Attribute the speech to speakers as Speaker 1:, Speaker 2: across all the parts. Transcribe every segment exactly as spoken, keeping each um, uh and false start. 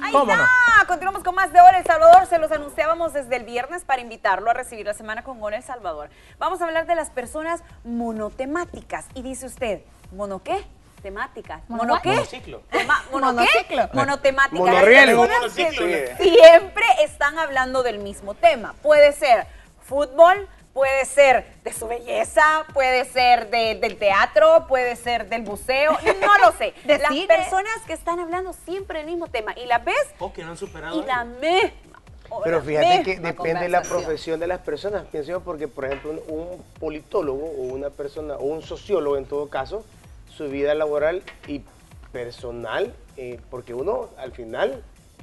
Speaker 1: Ahí
Speaker 2: ¿Cómo
Speaker 1: está.
Speaker 2: no?
Speaker 1: Continuamos con más de Hora El Salvador. Se los anunciábamos desde el viernes para invitarlo a recibir la semana con Hora El Salvador. Vamos a hablar de las personas monotemáticas. Y dice usted, ¿mono qué? Temáticas. ¿Mono qué?
Speaker 3: Monociclo.
Speaker 1: Tema, ¿Mono
Speaker 4: Monociclo.
Speaker 1: qué? Monotemáticas.
Speaker 2: Monorriel.
Speaker 1: Las personas que siempre están hablando del mismo tema. Puede ser fútbol, puede ser de su belleza, puede ser de, del teatro, puede ser del buceo, no lo sé.
Speaker 4: De
Speaker 1: Las
Speaker 4: cine.
Speaker 1: personas que están hablando siempre del mismo tema y las ves
Speaker 3: O que no han superado.
Speaker 1: y la misma. o
Speaker 5: Pero
Speaker 1: la
Speaker 5: fíjate que
Speaker 1: misma
Speaker 5: depende de la
Speaker 1: conversación.
Speaker 5: profesión de las personas, pienso yo, porque por ejemplo un, un politólogo o una persona, o un sociólogo en todo caso, su vida laboral y personal, eh, porque uno al final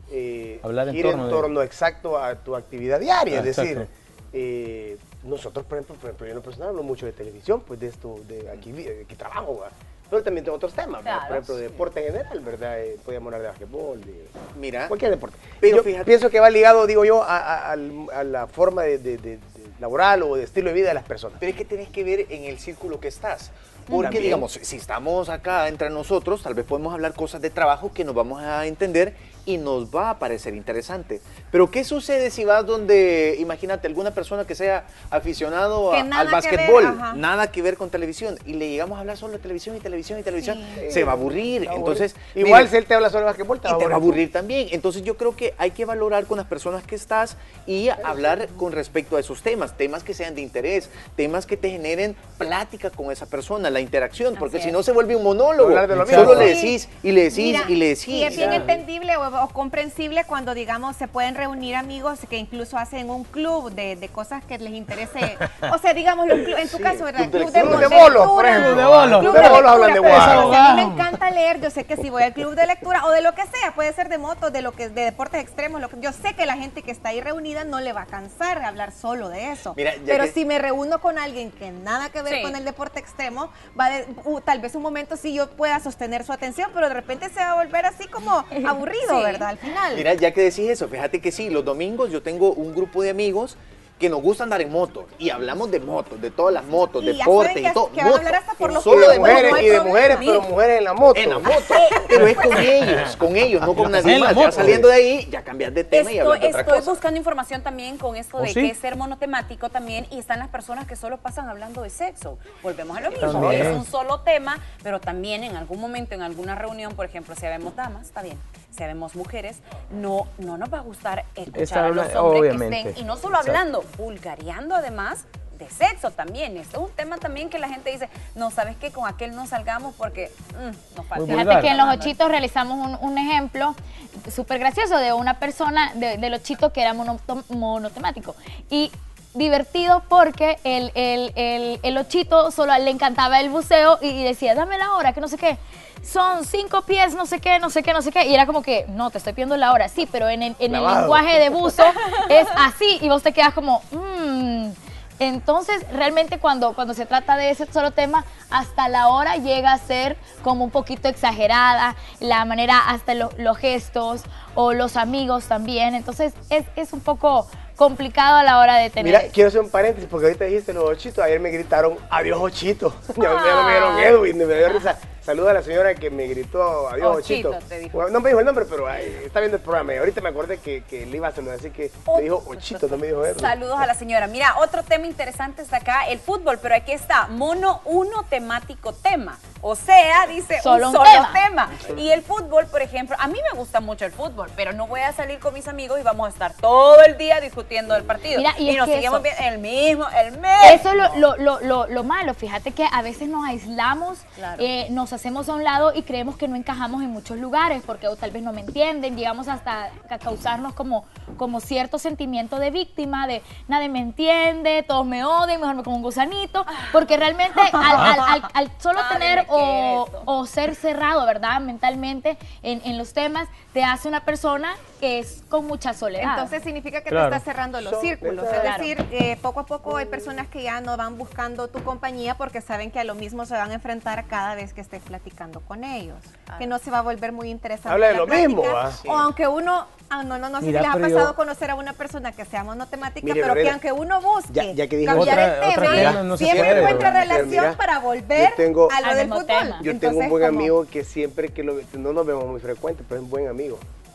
Speaker 5: eh,
Speaker 2: Hablar en
Speaker 5: gira
Speaker 2: torno
Speaker 5: en
Speaker 2: de-
Speaker 5: torno exacto a tu actividad diaria,
Speaker 2: Ah,
Speaker 5: es decir,
Speaker 2: exacto.
Speaker 5: eh, nosotros por ejemplo, por ejemplo, yo en lo personal hablo mucho de televisión, pues de esto, de aquí, de aquí trabajo, ¿verdad? Pero también tengo otros temas, ¿verdad?
Speaker 1: Claro.
Speaker 5: Por ejemplo, de deporte en general, ¿verdad? Eh, podríamos hablar de basquetbol, de
Speaker 3: Mira,
Speaker 5: cualquier deporte.
Speaker 3: pero
Speaker 5: Yo
Speaker 3: fíjate-
Speaker 5: pienso que va ligado, digo yo, a, a- al- a la forma de, de- de- de laboral o de estilo de vida de las personas.
Speaker 3: pero es que tenés que ver en el círculo que estás. Porque,
Speaker 5: También.
Speaker 3: digamos, si estamos acá entre nosotros, tal vez podemos hablar cosas de trabajo que nos vamos a entender y nos va a parecer interesante. Pero, ¿qué sucede si vas donde, imagínate, alguna persona que sea aficionado
Speaker 4: Que
Speaker 3: a-
Speaker 4: nada
Speaker 3: al
Speaker 4: que ver,
Speaker 3: básquetbol,
Speaker 4: ajá.
Speaker 3: nada que ver con televisión, y le llegamos a hablar solo de televisión y televisión y televisión,
Speaker 4: Sí.
Speaker 3: se va a aburrir.
Speaker 5: Va a
Speaker 3: Entonces,
Speaker 5: aburrir. Igual
Speaker 3: mire,
Speaker 5: si él te habla sobre basquetbol,
Speaker 3: y te va a
Speaker 5: aburrir.
Speaker 3: aburrir también. Entonces yo creo que hay que valorar con las personas que estás y hablar con respecto a esos temas, temas que sean de interés, temas que te generen plática con esa persona, la interacción, porque
Speaker 1: Así
Speaker 3: si
Speaker 1: es.
Speaker 3: no se vuelve un monólogo,
Speaker 5: Hablar de lo
Speaker 3: solo
Speaker 5: mismo.
Speaker 3: le decís y le decís
Speaker 4: Mira,
Speaker 3: y le
Speaker 4: y
Speaker 3: decís.
Speaker 4: es bien
Speaker 5: Ya.
Speaker 4: entendible o, o comprensible cuando, digamos, se pueden reunir amigos que incluso hacen un club de, de cosas que les interese. O sea, digamos, los clu- en tu
Speaker 5: Sí,
Speaker 4: caso, ¿verdad?
Speaker 5: club de
Speaker 4: Club de,
Speaker 5: lectura.
Speaker 4: de
Speaker 5: Club de bolos, por
Speaker 4: lectura,
Speaker 5: ejemplo.
Speaker 2: Club de bolos.
Speaker 4: club
Speaker 5: Club de bolos
Speaker 4: lectura,
Speaker 5: hablan de
Speaker 4: pero
Speaker 5: guau.
Speaker 4: si a mí me encanta leer, yo sé que si voy al club de lectura o de lo que sea, puede ser de motos, de lo que de deportes extremos, lo que, yo sé que la gente que está ahí reunida no le va a cansar hablar solo de eso.
Speaker 3: Mira, ya
Speaker 4: pero
Speaker 3: que-
Speaker 4: si me reúno con alguien que nada que ver
Speaker 1: Sí.
Speaker 4: con el deporte extremo, va de, uh, tal vez un momento sí yo pueda sostener su atención, pero de repente se va a volver así como aburrido,
Speaker 1: Sí.
Speaker 4: ¿verdad? Al final.
Speaker 3: Mira, ya que decís eso, fíjate que sí, los domingos yo tengo un grupo de amigos que nos gusta andar en moto y hablamos de motos, de todas las motos,
Speaker 4: Y ya
Speaker 3: deporte
Speaker 4: saben
Speaker 3: y
Speaker 4: que-
Speaker 3: todo.
Speaker 4: que van a
Speaker 3: moto.
Speaker 4: hablar hasta por los
Speaker 5: Y
Speaker 3: Solo
Speaker 5: de
Speaker 3: de
Speaker 5: mujeres,
Speaker 3: moto.
Speaker 5: y de mujeres,
Speaker 1: Mira.
Speaker 5: pero mujeres en la moto.
Speaker 3: En la moto, pero es con ellos, con ellos, no con nadie
Speaker 2: en la
Speaker 3: más. Ya
Speaker 2: moto.
Speaker 3: saliendo de ahí, ya cambias de tema y
Speaker 1: Estoy,
Speaker 3: hablas de otra
Speaker 1: estoy
Speaker 3: cosa.
Speaker 1: buscando información también con esto
Speaker 2: ¿Oh,
Speaker 1: de
Speaker 2: sí?
Speaker 1: que es ser monotemático también y están las personas que solo pasan hablando de sexo. Volvemos a lo mismo,
Speaker 2: También.
Speaker 1: es un solo tema, pero también en algún momento, en alguna reunión, por ejemplo, si habemos damas, está bien, si habemos mujeres, no, no nos va a gustar escuchar
Speaker 2: Esa
Speaker 1: a
Speaker 2: habla-
Speaker 1: los hombres que
Speaker 2: obviamente.
Speaker 1: estén, y no solo
Speaker 2: Exacto.
Speaker 1: hablando, vulgareando además de sexo también. Este es un tema también que la gente dice, no, ¿sabes qué? Con aquel no salgamos porque mm, nos falta.
Speaker 2: Muy
Speaker 6: Fíjate
Speaker 2: vulgar.
Speaker 6: que en los ochitos realizamos un, un ejemplo súper gracioso de una persona, de, del ochito que era monotom- monotemático. Y divertido porque el, el, el, el ochito solo le encantaba el buceo y decía, dame la hora, que no sé qué. Son cinco pies, no sé qué, no sé qué, no sé qué. Y era como que, no, te estoy pidiendo la hora. Sí, pero en el, en el
Speaker 5: Clavado.
Speaker 6: lenguaje de buzo es así. Y vos te quedas como, mmm. Entonces, realmente cuando, cuando se trata de ese solo tema, hasta la hora llega a ser como un poquito exagerada, la manera, hasta lo- los gestos o los amigos también. Entonces, es, es un poco complicado a la hora de tener...
Speaker 5: Mira, quiero hacer un paréntesis porque ahorita dijiste los ochitos. Ayer me gritaron adiós ochito. Ya, ya no me dieron Edwin, me dio risa. Saluda a la señora que me gritó adiós
Speaker 1: Ochito,
Speaker 5: ochito.
Speaker 1: te dijo.
Speaker 5: Bueno, no me dijo el nombre, pero ay, está viendo el programa. Y ahorita me acordé que, que le iba a saludar, así que me dijo ochito, no me dijo Edwin.
Speaker 1: Saludos a la señora. Mira, otro tema interesante está acá, el fútbol, pero aquí está, mono uno temático tema. O sea, dice
Speaker 6: Solo
Speaker 1: un
Speaker 6: un
Speaker 1: solo
Speaker 6: tema.
Speaker 1: tema. Y el fútbol, por ejemplo, a mí me gusta mucho el fútbol, pero no voy a salir con mis amigos y vamos a estar todo el día discutiendo del partido.
Speaker 6: Mira, y es
Speaker 1: nos
Speaker 6: que
Speaker 1: seguimos
Speaker 6: eso-
Speaker 1: viendo el mismo, el mismo.
Speaker 6: Eso es lo, lo, lo, lo, lo malo, fíjate que a veces nos aislamos,
Speaker 1: Claro.
Speaker 6: eh, nos hacemos a un lado y creemos que no encajamos en muchos lugares porque o tal vez no me entienden, llegamos hasta a causarnos como, como cierto sentimiento de víctima, de nadie me entiende, todos me odian, mejor me como un gusanito, porque realmente al, al, al, al solo
Speaker 1: Padre,
Speaker 6: tener
Speaker 1: ¿qué
Speaker 6: o,
Speaker 1: es esto?
Speaker 6: o ser cerrado, ¿verdad? Mentalmente en, en los temas, te hace una persona que es con mucha soledad.
Speaker 4: Entonces significa que
Speaker 2: Claro.
Speaker 4: te estás cerrando los
Speaker 5: Son-
Speaker 4: círculos.
Speaker 5: Claro.
Speaker 4: Es decir, eh, poco a poco hay personas que ya no van buscando tu compañía porque saben que a lo mismo se van a enfrentar cada vez que estés platicando con ellos. Que no se va a volver muy interesante.
Speaker 5: Habla de
Speaker 4: la
Speaker 5: lo mismo,
Speaker 4: plática.
Speaker 5: ¿va?
Speaker 3: Sí.
Speaker 4: O aunque uno, ah, no, no, no sé
Speaker 2: Mira,
Speaker 4: si les ha
Speaker 2: pero yo-
Speaker 4: pasado conocer a una persona que sea monotemática,
Speaker 5: Mire,
Speaker 4: pero que
Speaker 5: Gabriela,
Speaker 4: aunque uno busque
Speaker 5: ya- ya que dijo
Speaker 4: cambiar
Speaker 2: otra-
Speaker 4: el
Speaker 2: otra
Speaker 4: tema,
Speaker 2: tema, no se
Speaker 4: siempre
Speaker 2: puede,
Speaker 4: encuentra
Speaker 2: ¿verdad?
Speaker 4: relación
Speaker 5: Mira,
Speaker 4: para volver
Speaker 5: yo tengo-
Speaker 4: a lo
Speaker 6: Al
Speaker 4: del
Speaker 6: mismo
Speaker 4: fútbol.
Speaker 6: tema.
Speaker 5: Yo tengo
Speaker 4: Entonces,
Speaker 5: un buen
Speaker 4: como-
Speaker 5: amigo que siempre que lo no nos vemos muy frecuente, pero es un buen amigo.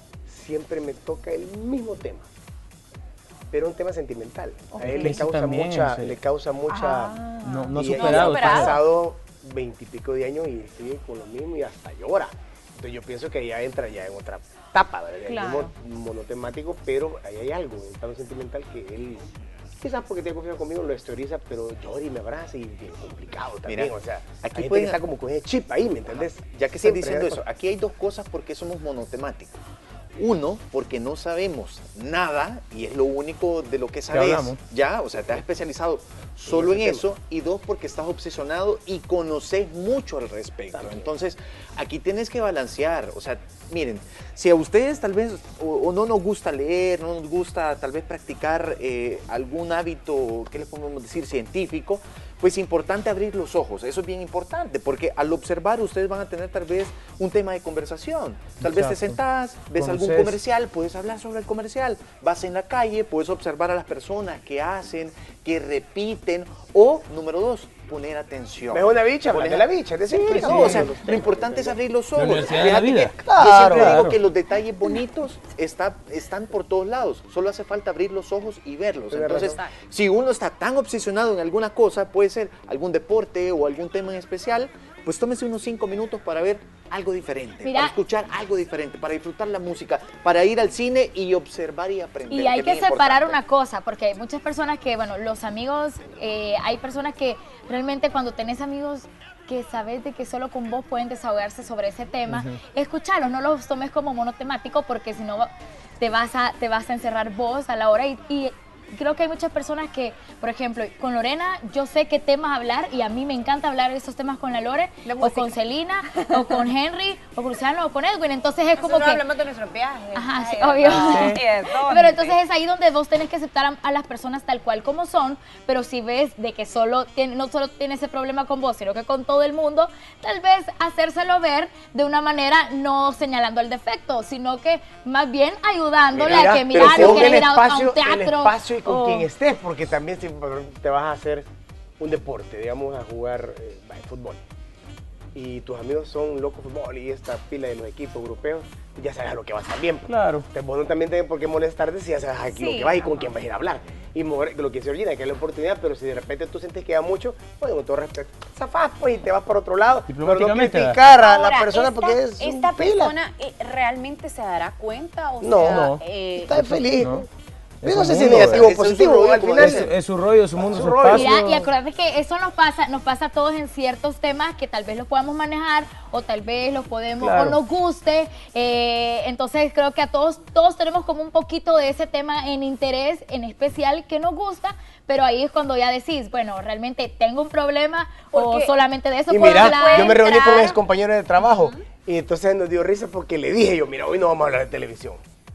Speaker 5: siempre me toca el mismo tema, pero un tema sentimental.
Speaker 4: Okay.
Speaker 5: A él le
Speaker 2: Eso
Speaker 5: causa
Speaker 2: también,
Speaker 5: mucha,
Speaker 2: sí.
Speaker 5: le causa mucha.
Speaker 4: Ah.
Speaker 2: No, no
Speaker 5: y-
Speaker 2: superado.
Speaker 5: y ha
Speaker 1: superado.
Speaker 5: pasado veintipico de años y sigue con lo mismo y hasta llora. Entonces yo pienso que ya entra ya en otra etapa, ¿verdad? Ya
Speaker 4: Claro.
Speaker 5: es mo- monotemático, pero ahí hay algo, un plano sentimental que él, quizás porque tiene confianza conmigo, lo exterioriza, pero llora y me abraza y bien complicado también.
Speaker 3: Mira,
Speaker 5: o sea,
Speaker 3: aquí
Speaker 5: aquí hay gente
Speaker 3: pueden-
Speaker 5: que está como con ese chip ahí, ¿me entendés?
Speaker 3: Ya que estás
Speaker 5: Siempre
Speaker 3: diciendo
Speaker 5: hay
Speaker 3: eso,
Speaker 5: algo.
Speaker 3: aquí hay dos cosas porque somos monotemáticos. Uno, porque no sabemos nada y es lo único de lo que sabes,
Speaker 2: hablamos.
Speaker 3: ya, o sea, te has especializado solo en
Speaker 5: ese
Speaker 3: eso. Y dos, porque estás obsesionado y conoces mucho al respecto.
Speaker 5: También.
Speaker 3: Entonces, aquí tienes que balancear, o sea, miren, si a ustedes tal vez o, o no nos gusta leer, no nos gusta tal vez practicar eh, algún hábito, ¿qué le podemos decir?, científico, pues importante abrir los ojos, eso es bien importante, porque al observar ustedes van a tener tal vez un tema de conversación. Tal vez te
Speaker 2: Exacto.
Speaker 3: sentás, ves algún
Speaker 2: Conoces.
Speaker 3: comercial, puedes hablar sobre el comercial, vas en la calle, puedes observar a las personas que hacen, que repiten, o, número dos, poner atención.
Speaker 5: ¿Ves una bicha?
Speaker 3: Poner-
Speaker 5: Habla de la bicha, es decir,
Speaker 3: Sí,
Speaker 5: pues,
Speaker 3: no,
Speaker 5: sí,
Speaker 3: o sea,
Speaker 5: los
Speaker 3: lo
Speaker 5: temas,
Speaker 3: importante es abrir los
Speaker 2: La
Speaker 3: ojos.
Speaker 2: universidad de la
Speaker 3: Fíjate
Speaker 2: vida.
Speaker 3: que
Speaker 5: Claro,
Speaker 3: yo siempre digo
Speaker 2: claro.
Speaker 3: que los detalles bonitos está, están por todos lados, solo hace falta abrir los ojos y verlos.
Speaker 5: Tienes
Speaker 3: Entonces,
Speaker 1: razón.
Speaker 3: si uno está tan obsesionado en alguna cosa, puede ser algún deporte o algún tema en especial, pues tómese unos cinco minutos para ver algo diferente,
Speaker 6: Mira.
Speaker 3: para escuchar algo diferente, para disfrutar la música, para ir al cine y observar y aprender.
Speaker 6: Y hay
Speaker 3: es
Speaker 6: que
Speaker 3: bien
Speaker 6: separar
Speaker 3: importante.
Speaker 6: una cosa, porque hay muchas personas que, bueno, los amigos, eh, hay personas que realmente cuando tenés amigos que sabes de que solo con vos pueden desahogarse sobre ese tema, escucharlos, no los tomes como monotemático, porque si no te vas a, te vas a encerrar vos a la hora y, y creo que hay muchas personas que, por ejemplo, con Lorena, yo sé qué temas hablar y a mí me encanta hablar de esos temas con la Lore,
Speaker 1: La
Speaker 6: o
Speaker 1: música.
Speaker 6: con Celina, o con Henry, o con Luciano, o con Edwin. Entonces es como
Speaker 1: Nosotros
Speaker 6: que...
Speaker 1: hablamos de nuestros viajes.
Speaker 6: Ajá, sí,
Speaker 1: Ay,
Speaker 6: obvio.
Speaker 1: ay, de todo.
Speaker 6: Pero entonces es ahí donde vos tenés que aceptar a, a las personas tal cual como son, pero si ves de que solo tiene, no solo tiene ese problema con vos, sino que con todo el mundo, tal vez hacérselo ver de una manera no señalando el defecto, sino que más bien ayudándole
Speaker 5: Mira,
Speaker 6: a que
Speaker 5: pero
Speaker 6: mira,
Speaker 5: según
Speaker 6: no quiere
Speaker 5: el
Speaker 6: ir a, a
Speaker 5: espacio,
Speaker 6: un teatro.
Speaker 5: el espacio y con
Speaker 6: o-
Speaker 5: quien estés, porque también si te vas a hacer un deporte, digamos, a jugar eh, vaya, fútbol, y tus amigos son locos de fútbol y esta pila de los equipos europeos, ya sabes a lo que vas también.
Speaker 2: Claro.
Speaker 5: Te, vos no también tenés por qué molestarte si ya sabes a lo
Speaker 1: Sí.
Speaker 5: que vas y con quién vas a ir a hablar. Y mover- lo que dice Georgina, que es la oportunidad, pero si de repente tú sientes que da mucho, pues con todo respeto, zafás pues y te vas por otro lado. Pero no
Speaker 2: Diplomáticamente,
Speaker 5: criticar a la
Speaker 1: Ahora,
Speaker 5: persona
Speaker 1: esta,
Speaker 5: porque es
Speaker 1: esta
Speaker 5: un pila.
Speaker 1: persona eh, realmente se dará cuenta o
Speaker 5: No,
Speaker 1: sea,
Speaker 2: no.
Speaker 1: eh,
Speaker 5: Está feliz.
Speaker 2: No.
Speaker 5: Yo
Speaker 2: Es
Speaker 5: no
Speaker 2: un
Speaker 5: sé si es
Speaker 2: mundo,
Speaker 5: negativo o
Speaker 3: ese es su
Speaker 5: positivo.
Speaker 3: rollo,
Speaker 5: Al
Speaker 3: como
Speaker 5: final,
Speaker 2: Es, es su rollo, su mundo,
Speaker 5: Su
Speaker 2: su,
Speaker 5: rollo.
Speaker 2: espacio.
Speaker 6: Mira, y acuérdate que eso nos pasa, nos pasa a todos en ciertos temas que tal vez los podamos manejar o tal vez los podemos
Speaker 2: Claro.
Speaker 6: o nos guste. eh, entonces creo que a todos, todos tenemos como un poquito de ese tema en interés en especial que nos gusta, pero ahí es cuando ya decís, bueno, realmente tengo un problema o
Speaker 1: Porque-
Speaker 6: solamente de eso
Speaker 5: y
Speaker 6: puedo
Speaker 5: mira,
Speaker 6: hablar.
Speaker 5: yo me reuní con
Speaker 1: entrar.
Speaker 5: ex compañeros de trabajo y entonces nos dio risa porque le dije yo, mira, hoy no vamos a hablar de televisión.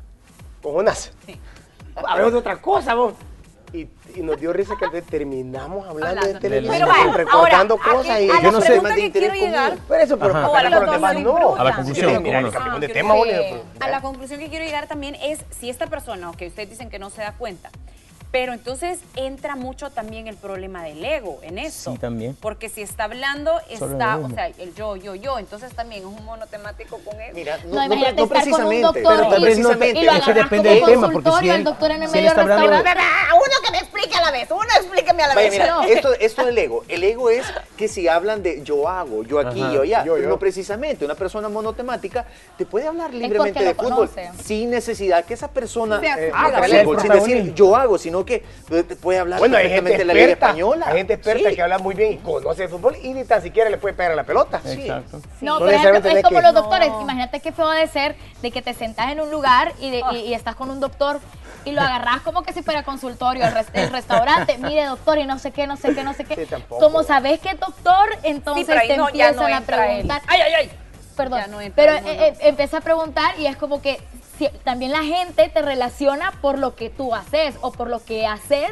Speaker 5: Cojonazo. Hablamos de otra cosa, vos. Y, y nos dio risa que entonces terminamos hablando,
Speaker 1: Hablando.
Speaker 5: de televisión,
Speaker 2: Pero bueno,
Speaker 5: recordando
Speaker 1: ahora,
Speaker 5: cosas
Speaker 1: aquí-
Speaker 5: y
Speaker 1: a
Speaker 2: Yo
Speaker 1: la
Speaker 2: no sé.
Speaker 1: pregunta
Speaker 3: Temas de
Speaker 1: que quiero
Speaker 3: interés
Speaker 1: llegar,
Speaker 3: común.
Speaker 5: Por eso, pero
Speaker 2: Ajá.
Speaker 5: para
Speaker 1: O a
Speaker 5: que
Speaker 1: la
Speaker 5: los demás
Speaker 1: conclusión
Speaker 5: no.
Speaker 1: bruta.
Speaker 2: A la conclusión,
Speaker 5: Sí,
Speaker 2: ¿cómo
Speaker 5: mira,
Speaker 2: no?
Speaker 5: cambiamos de
Speaker 1: Ah,
Speaker 5: tema,
Speaker 1: yo
Speaker 5: boludo,
Speaker 1: sé.
Speaker 5: pero-
Speaker 1: A la conclusión que quiero llegar también es si esta persona, que ustedes dicen que no se da cuenta, pero entonces entra mucho también el problema del ego en eso.
Speaker 2: Sí, también.
Speaker 1: Porque si está hablando,
Speaker 2: Solo
Speaker 1: está,
Speaker 2: el
Speaker 1: o
Speaker 2: mismo.
Speaker 1: sea, el yo, yo, yo, entonces también es un monotemático con él.
Speaker 3: Mira,
Speaker 6: No,
Speaker 3: no, no,
Speaker 6: imagínate
Speaker 3: no
Speaker 6: estar con un
Speaker 3: precisamente,
Speaker 6: doctor
Speaker 3: pero
Speaker 6: y-
Speaker 3: tal vez no
Speaker 2: precisamente,
Speaker 6: y lo
Speaker 2: es que
Speaker 6: agarras
Speaker 2: depende
Speaker 6: como
Speaker 2: del tema, porque
Speaker 6: consultorio
Speaker 2: si
Speaker 6: al
Speaker 2: él,
Speaker 6: doctor en el
Speaker 2: si él
Speaker 6: medio
Speaker 2: está
Speaker 6: del
Speaker 2: hablando de-
Speaker 6: restaurante.
Speaker 1: Uno que me explique a la vez, uno explíqueme a la
Speaker 3: Vaya,
Speaker 1: vez.
Speaker 3: mira,
Speaker 6: No.
Speaker 3: esto, esto del ego. El ego es que si hablan de yo hago, yo aquí,
Speaker 2: Ajá.
Speaker 3: yo allá,
Speaker 5: Yo, yo.
Speaker 3: no precisamente. Una persona monotemática te puede hablar libremente
Speaker 6: porque
Speaker 3: de
Speaker 6: lo
Speaker 3: fútbol
Speaker 6: conoce.
Speaker 3: sin necesidad que esa persona
Speaker 1: Sea
Speaker 5: Eh,
Speaker 3: haga
Speaker 5: sea el
Speaker 3: fútbol, sin decir
Speaker 2: protagonista.
Speaker 3: yo hago, sino que te puede hablar
Speaker 5: Bueno, hay gente
Speaker 3: perfectamente de la liga
Speaker 5: experta,
Speaker 3: española.
Speaker 5: hay gente experta
Speaker 3: Sí.
Speaker 5: que habla muy bien y conoce de fútbol y ni tan siquiera le puede pegar a la pelota.
Speaker 2: Exacto.
Speaker 6: No,
Speaker 5: No
Speaker 6: por ejemplo,
Speaker 5: necesariamente
Speaker 6: es
Speaker 5: tenés
Speaker 6: como
Speaker 5: que-
Speaker 6: los doctores.
Speaker 1: No.
Speaker 6: Imagínate qué feo de ser de que te sentás en un lugar y, de- y, y estás con un doctor y lo agarrás como que si fuera consultorio, el, res- el restaurante. Mire, doctor, y no sé qué, no sé qué, no sé qué.
Speaker 5: Sí, tampoco.
Speaker 6: Como sabes que es doctor, entonces
Speaker 1: Sí, pero ahí
Speaker 6: te
Speaker 1: no, ya
Speaker 6: empiezan
Speaker 1: no
Speaker 6: a
Speaker 1: entra él.
Speaker 6: preguntar.
Speaker 1: Ay, ay, ay.
Speaker 6: Perdón,
Speaker 1: Ya no entra
Speaker 6: pero
Speaker 1: el mono.
Speaker 6: eh, eh, empieza a preguntar y es como que si- también la gente te relaciona por lo que tú haces o por lo que haces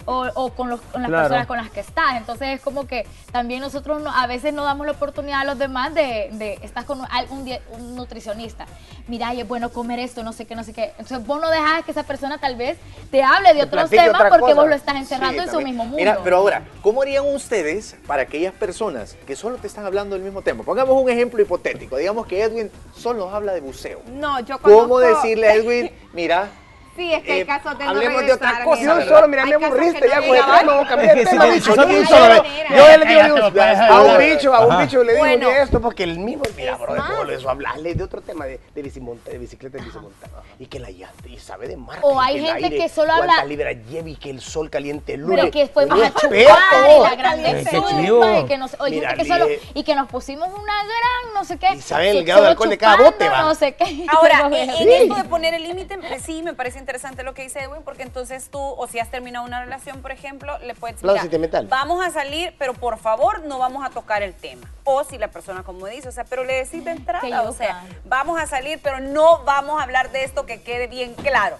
Speaker 6: o, o con, los, con las
Speaker 2: Claro.
Speaker 6: personas con las que estás. Entonces es como que también nosotros no- a veces no damos la oportunidad a los demás de, de estás con un, un, die- un nutricionista. Mira, y es bueno comer esto, no sé qué, no sé qué. Entonces vos no dejas que esa persona tal vez te hable de
Speaker 5: Te
Speaker 6: otros
Speaker 5: platique
Speaker 6: temas
Speaker 5: otra
Speaker 6: porque
Speaker 5: cosa.
Speaker 6: vos lo estás encerrando
Speaker 3: Sí,
Speaker 6: en su
Speaker 3: también.
Speaker 6: mismo mundo.
Speaker 3: Mira, pero ahora, ¿cómo harían ustedes para aquellas personas que solo te están hablando del mismo tema? Pongamos un ejemplo hipotético. Digamos que Edwin solo nos habla de buceo.
Speaker 4: No, yo
Speaker 3: ¿Cómo
Speaker 4: conozco-
Speaker 3: decirle a Edwin, mira,
Speaker 4: Sí, es que hay
Speaker 3: eh,
Speaker 4: casos de no
Speaker 3: hablemos de
Speaker 4: regresar
Speaker 3: otra
Speaker 4: en
Speaker 3: cosa,
Speaker 4: eso.
Speaker 5: Yo
Speaker 3: ¿verdad?
Speaker 5: solo, mira,
Speaker 4: Hay
Speaker 5: me
Speaker 4: casos
Speaker 5: aburriste
Speaker 4: que
Speaker 5: ya
Speaker 4: no
Speaker 5: con el
Speaker 4: llegaban.
Speaker 5: tema, vamos a cambiar
Speaker 2: Es
Speaker 5: de
Speaker 2: que si
Speaker 5: tema,
Speaker 2: te-
Speaker 5: bicho.
Speaker 2: si sos
Speaker 5: Yo
Speaker 2: de un
Speaker 5: solo-
Speaker 2: solo-
Speaker 5: Yo ya le digo
Speaker 2: Ya te lo puedes
Speaker 5: a
Speaker 2: hablar.
Speaker 5: un bicho, a un
Speaker 3: Ajá.
Speaker 5: bicho le digo
Speaker 1: Bueno.
Speaker 5: de esto porque el mismo, mira,
Speaker 1: Es
Speaker 5: bro, de
Speaker 1: más.
Speaker 5: todo eso, hablarle de otro tema, de, de, bicimonta- de bicicleta de bicimontaña. Y que la llanta, y sabe de marca.
Speaker 6: O
Speaker 5: y
Speaker 6: hay
Speaker 5: que el
Speaker 6: gente
Speaker 5: aire,
Speaker 6: que solo
Speaker 5: cuántas
Speaker 6: habla-
Speaker 5: libras lleva y que el sol caliente el
Speaker 6: de
Speaker 5: lunes.
Speaker 6: que después
Speaker 5: Un
Speaker 6: vas a chupar
Speaker 5: experto.
Speaker 6: y la grande
Speaker 2: Qué
Speaker 6: sopa,
Speaker 2: chivo.
Speaker 6: y que no sé, o hay
Speaker 5: Mira,
Speaker 6: gente que solo,
Speaker 5: le-
Speaker 6: y que nos pusimos una gran no sé qué.
Speaker 5: Y saben el
Speaker 6: so-
Speaker 5: grado de
Speaker 6: solo
Speaker 5: alcohol de cada
Speaker 6: chupando,
Speaker 5: bote, va.
Speaker 6: no sé qué.
Speaker 1: Ahora,
Speaker 6: Pero,
Speaker 1: en, en
Speaker 6: sí.
Speaker 1: esto de poner el límite, eh, sí, me parece interesante lo que dice Edwin, porque entonces tú, o si has terminado una relación, por ejemplo, le puedes
Speaker 5: Plan
Speaker 1: decir,
Speaker 5: sentimental.
Speaker 1: vamos a salir, pero por favor no vamos a tocar el tema. O si la persona, como dice, o sea, pero le decís de
Speaker 6: Qué
Speaker 1: entrada, o
Speaker 6: yuca.
Speaker 1: sea, vamos a salir, pero no vamos a hablar de esto, que quede bien claro.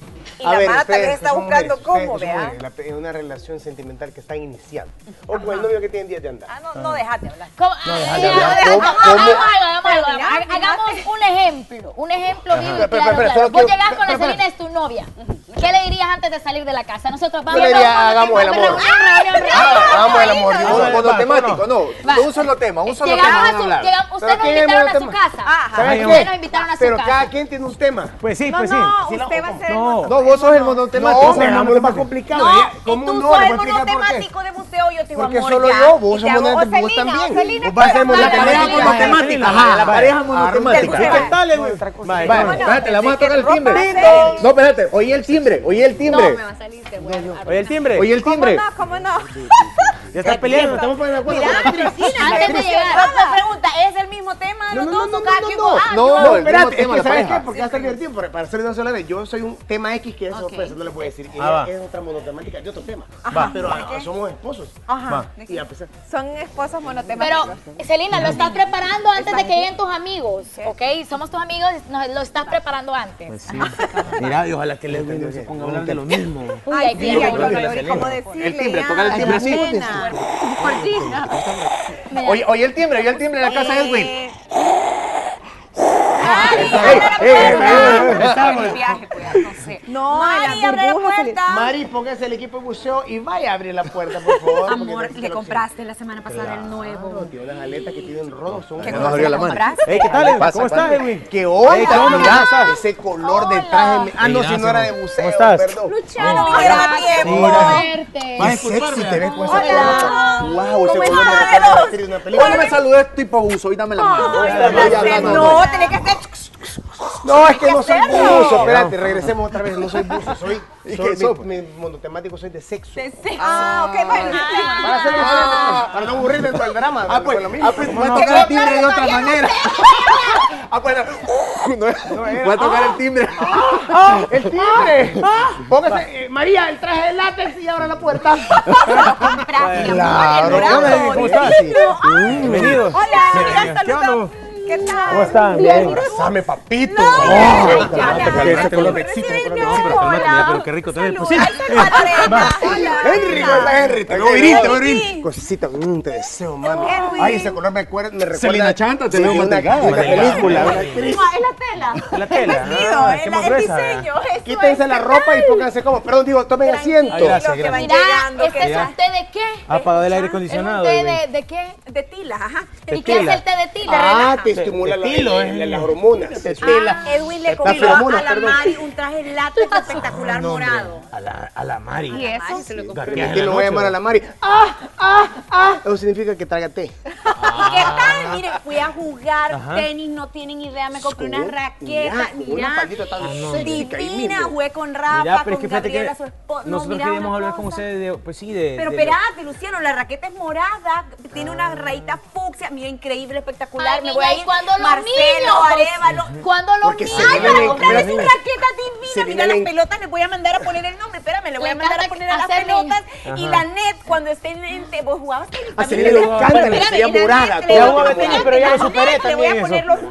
Speaker 1: Y
Speaker 5: A
Speaker 1: la
Speaker 5: ver,
Speaker 1: mata
Speaker 5: ustedes
Speaker 1: que
Speaker 5: que
Speaker 1: está
Speaker 5: son
Speaker 1: buscando
Speaker 5: mujeres,
Speaker 1: cómo,
Speaker 5: ustedes que son
Speaker 1: vea.
Speaker 5: mujeres, la- en una relación sentimental que está iniciando. O con el novio que tiene días de andar.
Speaker 1: Ah, no, no, dejate hablar.
Speaker 6: ¿Cómo?
Speaker 2: No,
Speaker 6: Ay,
Speaker 2: déjale
Speaker 6: ay,
Speaker 2: hablar.
Speaker 6: ay,
Speaker 5: ¿Cómo-
Speaker 6: hagamos
Speaker 5: cómo?
Speaker 6: algo, hagamos algo,
Speaker 4: Mira,
Speaker 6: hagamos- Hagamos un ejemplo, un ejemplo vivo y
Speaker 5: Pero, pero,
Speaker 6: claro,
Speaker 5: pero,
Speaker 6: claro.
Speaker 5: solo
Speaker 6: Vos
Speaker 5: quiero-
Speaker 6: llegás con la
Speaker 5: pero, pero.
Speaker 6: Celina, es tu novia. ¿Qué le dirías antes de salir de la casa? Nosotros vamos
Speaker 5: le diría,
Speaker 6: vamos,
Speaker 5: hagamos el
Speaker 6: vamos,
Speaker 5: amor.
Speaker 6: reunión, reunión, reunión.
Speaker 5: Hagamos el amor.
Speaker 2: Ah,
Speaker 3: Mono-
Speaker 2: vale, va,
Speaker 3: monotemático, no,
Speaker 6: Va.
Speaker 3: de un solo tema, un solo
Speaker 6: Llegamos
Speaker 3: tema
Speaker 6: a
Speaker 3: van a
Speaker 6: su,
Speaker 3: hablar.
Speaker 6: llegamos, ustedes
Speaker 5: Pero
Speaker 6: nos
Speaker 5: ¿quién es
Speaker 6: invitaron a su
Speaker 5: monotema?
Speaker 6: casa.
Speaker 1: Ajá.
Speaker 5: ¿Sabes
Speaker 2: Ay,
Speaker 5: qué?
Speaker 6: ustedes nos invitaron a su
Speaker 5: Pero
Speaker 6: casa.
Speaker 5: cada quien tiene un tema.
Speaker 2: Pues sí,
Speaker 4: No,
Speaker 2: pues sí.
Speaker 4: no,
Speaker 2: Sí,
Speaker 4: usted va a ser el
Speaker 2: No,
Speaker 3: No, vos sos el monotemático.
Speaker 5: No, me hagámoslo más complicado.
Speaker 1: No,
Speaker 5: ¿eh?
Speaker 1: y
Speaker 5: ¿Cómo
Speaker 1: tú
Speaker 5: no?
Speaker 1: sos
Speaker 5: Le
Speaker 1: el
Speaker 5: voy a explicar por qué.
Speaker 1: monotemático de buceo, yo te digo,
Speaker 5: Porque
Speaker 1: amor,
Speaker 5: solo
Speaker 1: ya.
Speaker 5: yo, vos
Speaker 1: Y te
Speaker 5: sos
Speaker 1: hago,
Speaker 5: monotemático, vos
Speaker 1: Celina,
Speaker 5: también.
Speaker 1: Celina,
Speaker 5: Vos vas a ser
Speaker 1: ¿cuál es
Speaker 3: La
Speaker 1: la
Speaker 3: pareja
Speaker 1: pareja
Speaker 3: monotemática,
Speaker 5: Ajá,
Speaker 3: ajá, la
Speaker 5: vale.
Speaker 3: pareja monotemática.
Speaker 1: ¿Qué
Speaker 3: ¿Qué tal,
Speaker 5: Edwin? Otra cosa.
Speaker 3: Vale,
Speaker 5: Vale.
Speaker 3: espérate, le vamos a tocar el
Speaker 1: ropa
Speaker 3: timbre.
Speaker 1: hacer.
Speaker 3: No, espérate, oí el timbre, oí el
Speaker 6: No,
Speaker 3: timbre.
Speaker 6: me va a salir de bueno.
Speaker 2: Oye, el timbre.
Speaker 3: Oí el
Speaker 4: ¿Cómo
Speaker 3: timbre.
Speaker 4: no? ¿Cómo no?
Speaker 2: Ya estás peleando.
Speaker 5: Estamos poniendo de acuerdo.
Speaker 1: Mira,
Speaker 5: con la actriz.
Speaker 1: Cristina,
Speaker 5: La
Speaker 6: antes de
Speaker 5: actriz.
Speaker 6: llegar.
Speaker 1: Otra pregunta, ¿es el mismo tema de
Speaker 5: No,
Speaker 1: los
Speaker 5: no,
Speaker 1: dos?
Speaker 5: no,
Speaker 1: o
Speaker 5: no,
Speaker 1: cada
Speaker 5: no,
Speaker 1: quien
Speaker 5: no.
Speaker 1: con- ah,
Speaker 3: No,
Speaker 1: yo-
Speaker 3: el
Speaker 5: No,
Speaker 3: mismo
Speaker 5: espérate,
Speaker 3: tema,
Speaker 5: es
Speaker 3: la
Speaker 5: que ¿sabes
Speaker 3: pareja.
Speaker 5: qué? Porque va a estar divertido, para para hacer una sola vez. Yo soy un tema X que es sorpresa, no le puedo decir.
Speaker 2: Ah, va.
Speaker 5: Ella es otra monotemática de otro tema.
Speaker 2: Va.
Speaker 5: Pero ah, somos esposos.
Speaker 1: Ajá.
Speaker 5: Y a pesar.
Speaker 4: Son esposos
Speaker 6: Pero,
Speaker 4: monotemáticos.
Speaker 6: Celina, lo estás preparando antes de que lleguen tus amigos, ¿ok? Somos tus amigos, nos- lo estás preparando antes.
Speaker 2: Pues sí. Mira, y ojalá que el Edwin no se ponga a hablar de lo mismo.
Speaker 6: Uy,
Speaker 4: Ay,
Speaker 6: hay
Speaker 4: sí,
Speaker 6: tiempo.
Speaker 4: hay
Speaker 2: hablar de la
Speaker 4: que
Speaker 2: Selena.
Speaker 4: ¿cómo decirle?
Speaker 3: El timbre,
Speaker 4: ya?
Speaker 3: toca el timbre,
Speaker 4: Ay,
Speaker 3: sí.
Speaker 4: pena.
Speaker 6: Me da-
Speaker 3: Oye, oye el timbre, oye el timbre en la casa de Edwin.
Speaker 1: Eh,
Speaker 3: Ey,
Speaker 1: Ay,
Speaker 3: ey,
Speaker 1: abre la
Speaker 3: ey,
Speaker 1: puerta.
Speaker 2: estamos.
Speaker 1: El viaje, pues, no sé.
Speaker 4: No,
Speaker 1: Mari,
Speaker 4: la
Speaker 1: abre la
Speaker 4: burbuja se le-
Speaker 1: puerta.
Speaker 5: Mari, póngase el equipo de buceo y vaya a abrir la puerta, por favor. porque
Speaker 1: Amor,
Speaker 5: necesito
Speaker 1: le
Speaker 5: el
Speaker 1: compraste la semana pasada el
Speaker 5: oxígeno.
Speaker 1: nuevo.
Speaker 5: Claro, tío, las aletas que tienen rodos son
Speaker 1: ¿Qué
Speaker 3: No
Speaker 1: cosa
Speaker 3: nos abrió
Speaker 1: le
Speaker 3: la mano.
Speaker 1: compraste?
Speaker 2: Hey, ¿qué tal, Edwin?
Speaker 3: Pasa,
Speaker 2: ¿Cómo estás,
Speaker 3: pasa.
Speaker 2: Edwin?
Speaker 5: ¿Qué onda?
Speaker 2: Hey, ¿qué onda?
Speaker 5: Mira,
Speaker 2: ¿Cómo estás?
Speaker 5: ese color de
Speaker 6: Hola.
Speaker 5: traje. Ah, no,
Speaker 2: Sí,
Speaker 5: si no era de buceo,
Speaker 2: ¿Cómo estás?
Speaker 5: perdón.
Speaker 1: Luciano, vinieron a tiempo.
Speaker 6: Fuerte.
Speaker 2: Vas a
Speaker 5: Qué sexy
Speaker 2: disculparme.
Speaker 5: te ves con esa
Speaker 1: Hola.
Speaker 5: ropa. Wow, ese
Speaker 1: ¿Cómo
Speaker 5: color me
Speaker 1: estás?
Speaker 5: recuerda a la actriz de una película.
Speaker 3: ¿Cuándo me saludé tipo buzo? Y dame la mano.
Speaker 1: Ay,
Speaker 3: Ya,
Speaker 1: no,
Speaker 3: ya, ya,
Speaker 1: no,
Speaker 3: no,
Speaker 1: no,
Speaker 3: no.
Speaker 1: tenés que hacer.
Speaker 5: No, es que no soy
Speaker 1: hacerlo.
Speaker 5: buzo. Espérate, regresemos otra vez. No soy buzo, soy.
Speaker 3: ¿Y
Speaker 5: soy
Speaker 3: qué sos?
Speaker 5: mi, mi monotemático soy de sexo.
Speaker 4: Ah, ok, bueno.
Speaker 5: Para, hacer
Speaker 3: Ah.
Speaker 5: para no aburrirme con el drama.
Speaker 3: Ah, pues,
Speaker 5: con lo mismo.
Speaker 3: ah, pues voy a
Speaker 2: no?
Speaker 3: tocar el timbre de otra manera. Ah, pues, no,
Speaker 5: era.
Speaker 3: voy a tocar el timbre.
Speaker 5: ¡Ah! ¡El timbre! Póngase, eh, María, el traje de látex y abra la puerta.
Speaker 2: Claro. ¿Qué onda, Edwin? ¿Cómo estás? Bienvenidos.
Speaker 1: Hola, mira,
Speaker 2: ¿Qué onda?
Speaker 1: saludos. ¿Qué tal?
Speaker 2: ¿Cómo están? Bien.
Speaker 5: Abrazame, papito.
Speaker 1: No,
Speaker 5: Oh,
Speaker 1: ya,
Speaker 5: calmate,
Speaker 1: ya,
Speaker 5: calmate,
Speaker 1: ya.
Speaker 5: color de éxito, color de
Speaker 2: No,
Speaker 5: éxito.
Speaker 2: pero calmate, mira, pero qué rico te ves. Pues sí.
Speaker 5: Henry, ¿cómo estás, Henry? Te veo viril, te veo viril. Cosita, mmm, te deseo, mano. Ay, ese color me, acuerda, me recuerda.
Speaker 3: Selena Chanta, te
Speaker 5: sí,
Speaker 3: veo
Speaker 5: de una,
Speaker 3: matigada.
Speaker 5: de una película, una
Speaker 1: No,
Speaker 5: actriz.
Speaker 1: es la tela.
Speaker 2: La tela.
Speaker 1: Vestido,
Speaker 2: Ah,
Speaker 1: el,
Speaker 2: qué
Speaker 1: el
Speaker 2: más gruesa.
Speaker 1: diseño. eso
Speaker 5: Quítense
Speaker 1: es.
Speaker 5: la ropa y pónganse como. Perdón, digo, tomen asiento.
Speaker 2: Ay, gracias,
Speaker 1: que van
Speaker 6: Mira,
Speaker 1: llegando,
Speaker 6: ¿este
Speaker 1: que
Speaker 6: es un té de qué?
Speaker 2: Ha apagado el aire
Speaker 6: ¿Es
Speaker 2: acondicionado,
Speaker 6: un té
Speaker 2: Edwin.
Speaker 6: de, de qué?
Speaker 1: de tila, ajá.
Speaker 6: ¿Y qué es el té de tila?
Speaker 5: Ah,
Speaker 6: Relaja.
Speaker 5: te estimula la-
Speaker 2: Estilo,
Speaker 5: la-
Speaker 2: eh.
Speaker 5: las hormonas.
Speaker 1: Ah, Edwin le
Speaker 5: Las
Speaker 1: compró
Speaker 5: feromonas,
Speaker 1: a la
Speaker 5: perdón.
Speaker 1: Mari un traje látex espectacular morado.
Speaker 2: A la, a la Mari.
Speaker 1: ¿Y eso? Se lo compró.
Speaker 2: ¿Qué es
Speaker 5: ¿Quién
Speaker 2: la
Speaker 5: lo voy a
Speaker 2: noche?
Speaker 5: llamar a la Mari? ¡Ah! ¡Ah! ¡Ah! Eso significa que traiga té.
Speaker 1: ¿Qué tal? Miren, fui a jugar
Speaker 2: Ajá.
Speaker 1: tenis, no tienen idea, me compré una
Speaker 5: Con-
Speaker 1: raqueta,
Speaker 5: mira, con una
Speaker 1: mira,
Speaker 5: faldita tan sexy ahí
Speaker 1: divina,
Speaker 5: mismo.
Speaker 1: jugué con Rafa,
Speaker 2: Mira, pero es
Speaker 1: con
Speaker 2: que fíjate que
Speaker 1: Gabriela, su esposa. No,
Speaker 2: nosotros
Speaker 1: mira
Speaker 2: queríamos
Speaker 1: una
Speaker 2: hablar con
Speaker 1: cosa.
Speaker 2: ustedes de, pues sí, de...
Speaker 1: Pero
Speaker 2: de lo-
Speaker 1: espérate, Luciano, la raqueta es morada, tiene una rayita fucsia, mira, increíble, espectacular.
Speaker 6: Ay,
Speaker 1: me voy a
Speaker 6: niña,
Speaker 1: ir.
Speaker 6: ¿y cuándo los
Speaker 1: Marcelo,
Speaker 6: niños?
Speaker 1: Arevalo.
Speaker 6: ¿Cuándo los
Speaker 5: Porque
Speaker 6: niños?
Speaker 5: se
Speaker 1: Ay,
Speaker 5: vienen
Speaker 1: para
Speaker 5: en-
Speaker 1: comprarle su
Speaker 5: mira,
Speaker 1: raqueta divina.
Speaker 5: se
Speaker 1: Mira
Speaker 5: vienen
Speaker 1: las
Speaker 5: en-
Speaker 1: pelotas, les voy a mandar a poner el nombre. Espérame, le voy
Speaker 6: Le
Speaker 1: a mandar a
Speaker 6: encanta
Speaker 1: poner a las
Speaker 6: hacer
Speaker 1: pelotas.
Speaker 2: niños.
Speaker 1: Y
Speaker 2: Ajá.
Speaker 1: la net, cuando estén en. te- Vos jugabas tenis.
Speaker 5: A
Speaker 1: también.
Speaker 5: Selena le
Speaker 2: Espérame,
Speaker 5: encanta, la
Speaker 1: Espérame,
Speaker 5: estrella
Speaker 1: y la
Speaker 5: morada.
Speaker 1: net,
Speaker 2: Ya
Speaker 1: le
Speaker 2: voy a
Speaker 1: voy
Speaker 2: meter,
Speaker 1: poner
Speaker 2: pero ya
Speaker 1: la
Speaker 2: lo superé
Speaker 1: net, Le voy a
Speaker 2: también
Speaker 1: poner
Speaker 2: eso.
Speaker 1: los nombres,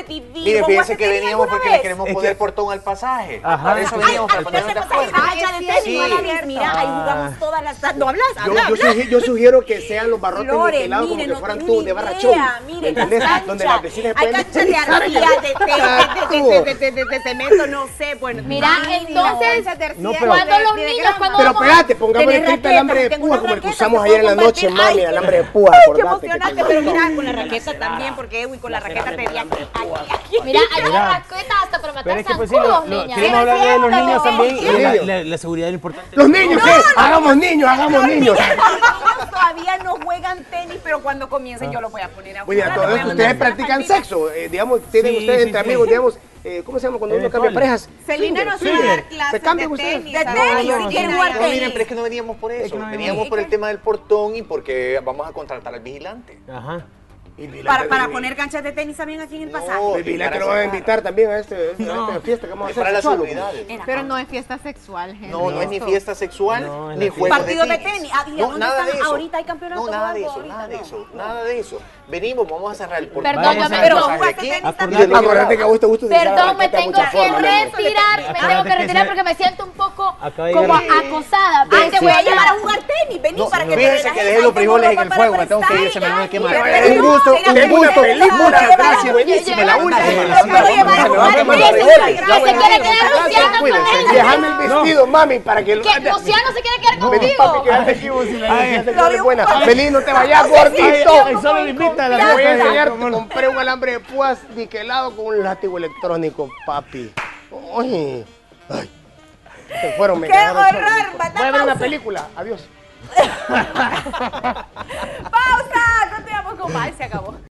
Speaker 1: vivir.
Speaker 3: Mire,
Speaker 1: ¿Vos
Speaker 3: fíjense
Speaker 1: jugaste
Speaker 3: que
Speaker 1: tenis
Speaker 3: veníamos
Speaker 1: alguna
Speaker 3: porque
Speaker 1: vez?
Speaker 3: le queremos
Speaker 2: Es
Speaker 3: poner
Speaker 2: que-
Speaker 3: portón al pasaje.
Speaker 2: Ajá.
Speaker 3: Por eso veníamos, para
Speaker 1: Ay,
Speaker 3: ponernos de
Speaker 1: hacemos ahí
Speaker 3: acuerdo.
Speaker 1: cancha de
Speaker 4: Sí,
Speaker 1: tenis,
Speaker 3: sí.
Speaker 1: no la ves. Mira, ahí
Speaker 2: Ah.
Speaker 1: jugamos todas las tardes. ¿No hablas?
Speaker 5: Yo,
Speaker 1: Habla,
Speaker 5: yo,
Speaker 1: habla.
Speaker 5: sugi- yo sugiero que sean los barrotes
Speaker 1: Flores,
Speaker 5: niquelados como
Speaker 1: miren,
Speaker 5: que
Speaker 1: no
Speaker 5: fueran
Speaker 1: tengo
Speaker 5: todos de
Speaker 1: idea.
Speaker 5: barra show.
Speaker 1: Miren,
Speaker 5: ¿Me
Speaker 1: las
Speaker 5: entendés?
Speaker 1: canchas.
Speaker 5: Donde las vecinas
Speaker 1: Hay
Speaker 5: pueden
Speaker 1: canchas de
Speaker 5: utilizar
Speaker 1: arcilla, de, de,
Speaker 5: Exacto.
Speaker 1: de, de, de, de, de cemento, no sé. Bueno,
Speaker 6: Mira,
Speaker 1: miren,
Speaker 6: entonces,
Speaker 1: las canchas de
Speaker 5: No,
Speaker 1: arcilla,
Speaker 5: pero-
Speaker 6: cuando
Speaker 1: de-
Speaker 6: los
Speaker 1: de
Speaker 6: niños,
Speaker 1: grama.
Speaker 6: cuando
Speaker 5: Pero
Speaker 6: vamos a-
Speaker 5: espérate, pongamos
Speaker 1: Tenés
Speaker 5: el triple
Speaker 1: raqueta,
Speaker 5: alambre de
Speaker 1: tengo
Speaker 5: púa
Speaker 1: una
Speaker 5: como el que
Speaker 1: raqueta,
Speaker 5: usamos
Speaker 1: te
Speaker 5: ayer en la
Speaker 1: puedo
Speaker 5: noche,
Speaker 1: compartir.
Speaker 5: mami,
Speaker 1: Ay,
Speaker 5: alambre de púa,
Speaker 1: Ay, qué
Speaker 5: acordate. que
Speaker 1: emocionante,
Speaker 5: tengo-
Speaker 1: pero mira, con la raqueta también, porque Edwin con la raqueta te di aquí, aquí, aquí.
Speaker 6: Mira, hay una raqueta hasta para matar
Speaker 2: Pero es que pues sí,
Speaker 6: zancudos,
Speaker 2: lo- lo-
Speaker 6: niña.
Speaker 2: queremos hablar de los niños también y
Speaker 5: sí.
Speaker 2: la, la- la seguridad es importante.
Speaker 5: Los niños, ¿qué? Hagamos niños, hagamos niños.
Speaker 1: Los todavía no juegan tenis, pero cuando comiencen yo los voy a poner a
Speaker 5: Oye,
Speaker 1: jugar.
Speaker 5: a todo
Speaker 1: los voy a
Speaker 5: esto,
Speaker 1: mandar
Speaker 5: ustedes
Speaker 1: a la
Speaker 5: practican
Speaker 1: palpita.
Speaker 5: sexo, eh, digamos, tienen
Speaker 2: Sí,
Speaker 5: ustedes
Speaker 2: sí,
Speaker 5: entre
Speaker 2: sí.
Speaker 5: amigos, digamos, eh, ¿cómo se llama cuando uno cambia
Speaker 2: Eventuales.
Speaker 5: parejas?
Speaker 4: Celina nos va a
Speaker 5: Swinger.
Speaker 4: dar
Speaker 5: ¿Se
Speaker 4: clases
Speaker 5: cambian
Speaker 4: de
Speaker 5: ustedes?
Speaker 4: tenis.
Speaker 1: De
Speaker 4: a
Speaker 1: tenis,
Speaker 4: todos
Speaker 1: si
Speaker 4: los
Speaker 1: quieren
Speaker 4: niños.
Speaker 1: jugar
Speaker 3: No,
Speaker 1: tenis.
Speaker 3: miren, pero es que no veníamos por eso.
Speaker 2: que no
Speaker 3: Veníamos
Speaker 2: veníamos.
Speaker 3: por el tema del portón y porque vamos a contratar al vigilante.
Speaker 2: Ajá.
Speaker 5: Y Vilante-
Speaker 1: Para, para poner canchas de tenis también aquí en el
Speaker 3: No,
Speaker 1: pasaje.
Speaker 5: Y Vilante
Speaker 3: para
Speaker 5: lo van a
Speaker 3: sacar.
Speaker 5: invitar también a, este, a
Speaker 2: No.
Speaker 5: esta fiesta que vamos a
Speaker 3: Es
Speaker 5: hacer.
Speaker 3: para la
Speaker 5: sexual.
Speaker 3: seguridad.
Speaker 4: Pero no es fiesta sexual, Henry.
Speaker 3: No, no es ni fiesta sexual,
Speaker 2: No, es
Speaker 3: ni
Speaker 2: la
Speaker 3: juegos
Speaker 1: Partidos de
Speaker 3: de tenis.
Speaker 1: tenis. Ah, ¿y
Speaker 3: No,
Speaker 1: dónde
Speaker 3: nada de
Speaker 1: están?
Speaker 3: eso.
Speaker 1: Ahorita hay campeonato
Speaker 3: No, nada
Speaker 1: o
Speaker 3: de
Speaker 1: algo,
Speaker 3: eso,
Speaker 1: ahorita
Speaker 3: nada de
Speaker 1: no.
Speaker 3: eso, nada de eso. Venimos, vamos a cerrar el portón.
Speaker 6: Perdón,
Speaker 3: Vamos a
Speaker 6: yo
Speaker 3: cerrar
Speaker 6: me-
Speaker 3: el
Speaker 6: pero
Speaker 3: pasaje
Speaker 1: jugaste
Speaker 3: aquí.
Speaker 1: tenis
Speaker 2: Acordate
Speaker 5: Y
Speaker 2: que-
Speaker 5: acuérdate que a vos te gusta utilizar
Speaker 6: Perdón,
Speaker 5: la
Speaker 6: me
Speaker 5: raqueta de
Speaker 6: tengo
Speaker 5: muchas
Speaker 6: que
Speaker 5: formas, mi amor.
Speaker 6: retirar, me tengo
Speaker 2: Acuérdate
Speaker 6: que
Speaker 2: que
Speaker 6: retirar
Speaker 2: se-
Speaker 6: porque me siento un poco
Speaker 2: Acaba de
Speaker 6: como
Speaker 2: llegar-
Speaker 6: acosada.
Speaker 1: Ay, te
Speaker 6: Pero
Speaker 1: voy a
Speaker 6: sí.
Speaker 1: llevar a jugar tenis. Vení
Speaker 3: No,
Speaker 1: para que te
Speaker 3: fíjense
Speaker 1: relajes.
Speaker 3: que dejé
Speaker 1: Ahí
Speaker 3: los
Speaker 1: tengo
Speaker 3: frijoles en
Speaker 1: ropa
Speaker 3: el
Speaker 1: para
Speaker 3: fuego, me tengo que ir, se me van a
Speaker 1: prestar.
Speaker 3: quemar.
Speaker 1: Ay,
Speaker 5: Un
Speaker 1: pero
Speaker 5: gusto,
Speaker 1: no, mira,
Speaker 5: tengo
Speaker 1: te
Speaker 5: una
Speaker 1: voy a
Speaker 5: película,
Speaker 1: llevar-
Speaker 5: gracias, buenísima, la última.
Speaker 1: Te puedo llevar a jugar
Speaker 5: Nos vemos
Speaker 1: tenis.
Speaker 5: arriba.
Speaker 6: Ay,
Speaker 5: Ya,
Speaker 6: se
Speaker 5: bueno,
Speaker 6: quiere quedar
Speaker 5: gracias,
Speaker 6: Luciano con
Speaker 5: cuídense.
Speaker 6: él.
Speaker 5: Déjame el vestido, mami, para que lo...
Speaker 6: Que Luciano se quiere quedar
Speaker 5: Vení, papi,
Speaker 6: contigo.
Speaker 5: quédate aquí vos si la
Speaker 2: Ay,
Speaker 5: energía
Speaker 2: ay,
Speaker 5: sexual es
Speaker 1: ay,
Speaker 5: buena.
Speaker 1: ay,
Speaker 5: Vení, no te vayas,
Speaker 2: Ay,
Speaker 5: gordito.
Speaker 2: ay, solo le invita a la
Speaker 5: Te voy a
Speaker 2: fiesta.
Speaker 5: enseñar, te compré un alambre de púas niquelado con un látigo electrónico, papi. Oye, ay, se fueron, me
Speaker 1: ¡Qué
Speaker 5: quedaron
Speaker 1: horror!
Speaker 5: solo.
Speaker 1: Manda
Speaker 5: Voy a ver una
Speaker 1: pausa.
Speaker 5: película, adiós.
Speaker 1: ¡Pausa! Continuamos con más, se acabó.